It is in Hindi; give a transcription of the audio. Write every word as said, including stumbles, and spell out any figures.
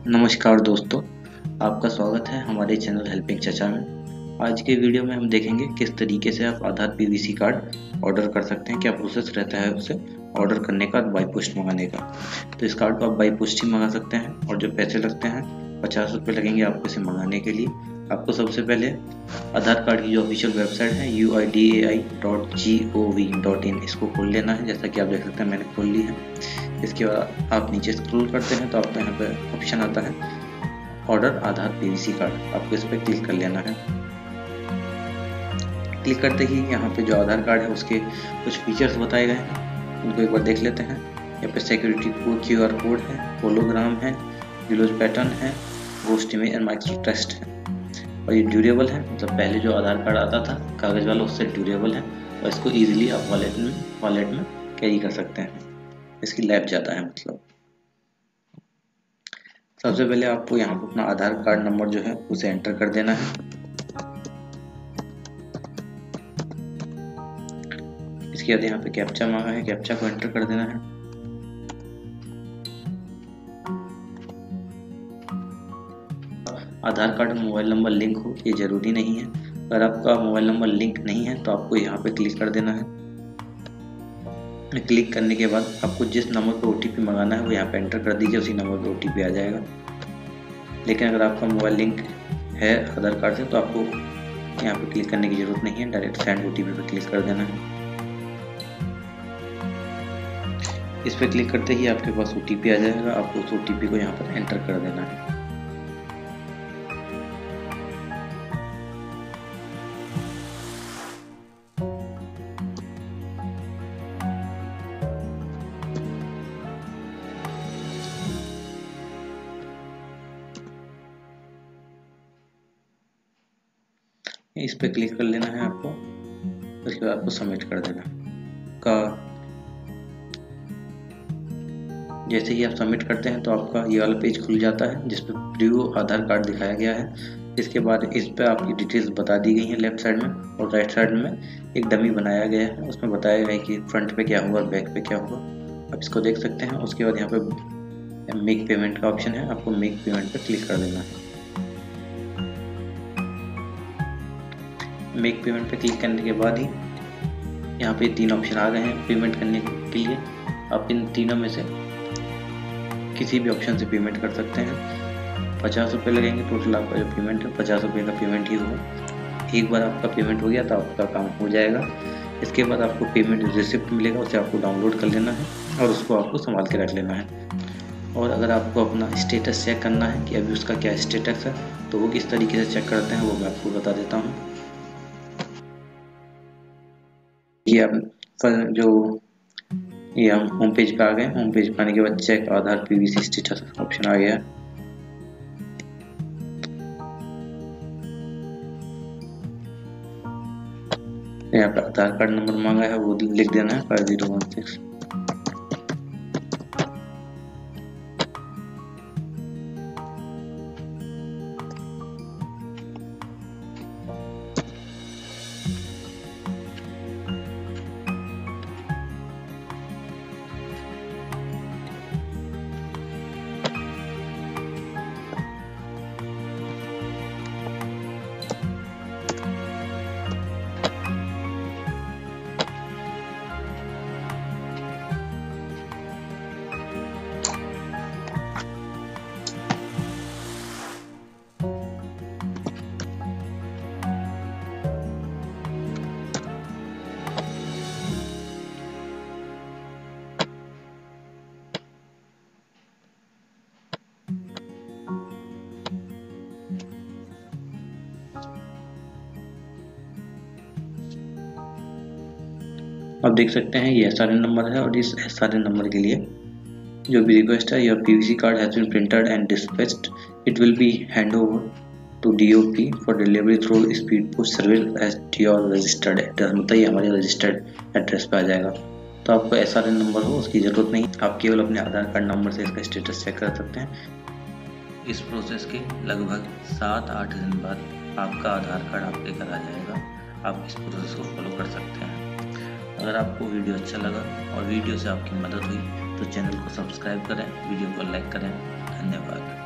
नमस्कार दोस्तों, आपका स्वागत है हमारे चैनल हेल्पिंग चचा में। आज के वीडियो में हम देखेंगे किस तरीके से आप आधार पीवीसी कार्ड ऑर्डर कर सकते हैं, क्या प्रोसेस रहता है उसे ऑर्डर करने का, बाई पोस्ट मंगाने का। तो इस कार्ड को आप बाई पोस्ट ही मंगा सकते हैं और जो पैसे लगते हैं पचास रुपये लगेंगे आपको इसे मंगाने के लिए। आपको सबसे पहले आधार कार्ड की जो ऑफिशियल वेबसाइट है U I D A I dot G O V dot in, इसको खोल लेना है। जैसा कि आप देख सकते हैं मैंने खोल ली है। इसके बाद आप नीचे स्क्रॉल करते हैं तो आपको यहाँ पे ऑप्शन आता है ऑर्डर आधार पीवीसी कार्ड, आपको इस पर क्लिक कर लेना है। क्लिक करते ही यहाँ पे जो आधार कार्ड है उसके कुछ फीचर्स बताए गए हैं, उनको एक बार देख लेते हैं। यहाँ पे security code, Q R code है, होलोग्राम है, यूलोज पैटर्न है, ghost image and micro text है। और ये ड्यूरेबल है, मतलब पहले जो आधार कार्ड आता था कागज वाला उससे ड्यूरेबल है और इसको ईजिली आप वॉलेट में वॉलेट में कैरी कर सकते हैं। इसकी लाइफ ज़्यादा है। मतलब सबसे पहले आपको यहाँ पर अपना आधार कार्ड नंबर जो है उसे एंटर कर देना है। इसके बाद यहाँ पे कैप्चा मांगा है, कैप्चा को एंटर कर देना है। आधार कार्ड में मोबाइल नंबर लिंक हो ये जरूरी नहीं है। अगर आपका मोबाइल नंबर लिंक नहीं है तो आपको यहाँ पे क्लिक कर देना है। क्लिक करने के बाद आपको जिस नंबर पर ओटीपी मंगाना है वो यहाँ पे एंटर कर दीजिए, उसी नंबर पर ओटीपी आ जाएगा। लेकिन अगर आपका मोबाइल लिंक है आधार कार्ड से तो आपको यहाँ पे क्लिक करने की जरूरत नहीं है, डायरेक्ट सेंड ओटीपी पे क्लिक कर देना है। इस पर क्लिक करते ही आपके पास ओटीपी आ जाएगा, आपको उस ओटीपी को यहाँ पर एंटर कर देना है। इस पे क्लिक कर लेना है आपको, उसके बाद आपको सबमिट कर देना का। जैसे ही आप सबमिट करते हैं तो आपका ये वाला पेज खुल जाता है जिस पे प्रीव्यू आधार कार्ड दिखाया गया है। इसके बाद इस पे आपकी डिटेल्स बता दी गई हैं लेफ्ट साइड में, और राइट साइड में एक डमी बनाया गया है, उसमें बताया गया है कि फ्रंट पे क्या हुआ और बैक पे क्या हुआ। आप इसको देख सकते हैं। उसके बाद यहाँ पे मेक पेमेंट का ऑप्शन है, आपको मेक पेमेंट पे क्लिक कर देना है। मेक पेमेंट पे क्लिक करने के बाद ही यहाँ पे तीन ऑप्शन आ गए हैं पेमेंट करने के लिए। आप इन तीनों में से किसी भी ऑप्शन से पेमेंट कर सकते हैं। पचास रुपये लगेंगे टोटल, आपका जो पेमेंट है पचास रुपये का पेमेंट ही होगा। एक बार आपका पेमेंट हो गया तो आपका काम हो जाएगा। इसके बाद आपको पेमेंट रिसिप्ट मिलेगा, उसे आपको डाउनलोड कर लेना है और उसको आपको संभाल के रख लेना है। और अगर आपको अपना स्टेटस चेक करना है कि अभी उसका क्या स्टेटस है तो वो किस तरीके से चेक करते हैं वो मैं आपको बता देता हूँ। ये आप जो ये हम होम पेज पे आ गए। होम पेज पे आने के बाद check Aadhaar PVC status option आ गया। यहाँ पे आधार कार्ड नंबर मांगा है वो लिख देना है फाइव जीरो वन सिक्स। आप देख सकते हैं ये एस आर एन नंबर है और इस एस आर एन नंबर के लिए जो भी रिक्वेस्ट है, your PVC card has been printed and dispatched, it will be hand over to DOP for delivery through speed post service at your registered address. मतलब ये हमारे रजिस्टर्ड एड्रेस पे आ जाएगा। तो आपको एस आर एन नंबर हो उसकी ज़रूरत नहीं, आप केवल अपने आधार कार्ड नंबर से इसका स्टेटस चेक कर सकते हैं। इस प्रोसेस के लगभग सात आठ दिन बाद आपका आधार कार्ड आपके घर आ जाएगा। आप इस प्रोसेस को फॉलो कर सकते हैं। अगर आपको वीडियो अच्छा लगा और वीडियो से आपकी मदद हुई तो चैनल को सब्सक्राइब करें, वीडियो को लाइक करें। धन्यवाद।